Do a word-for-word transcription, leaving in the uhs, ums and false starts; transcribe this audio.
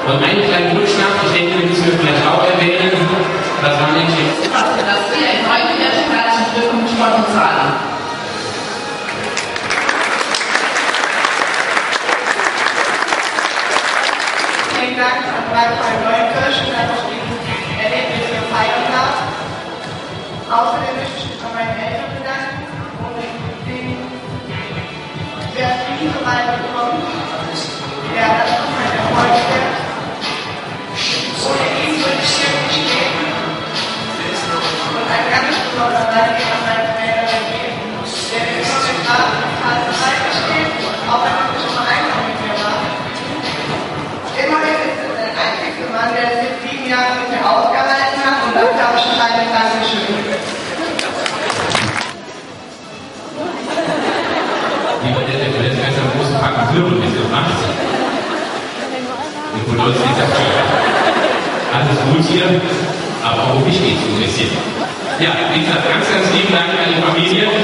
Und einen kleinen Rückschlag, ich denke, wir müssen wir vielleicht auch erwähnen, das war nämlich... Dass wir ein neuen herzlichen Glückwunsch von uns allen. Vielen Dank an Reinhold Neukirch, der das Erlebnis gefeiert hat. Außerdem möchte ich mich an meine Eltern bedanken und den sehr viel Reise bekommen. Ja, das ist mein Erfolg wert. Ohne ihn würde ich hier nicht stehen. Und ein ganz besonderer Dank an meine Trainer, der mir immer mit Rat und Tat zur Seite steht, auch wenn es nicht immer einfach mit mir war. Immerhin ist es der einzige Mann, der es jetzt sieben Jahre mit mir ausgehalten hat und dafür habe ich ein kleines Dankeschön. Lieber der Präsident, hat einen großen Packen Wirbel mitgebracht. Nikolaus ist ja alles gut hier, aber auch um mich geht es ein bisschen. Ja, wie gesagt, ganz, ganz lieben Dank an die Familie.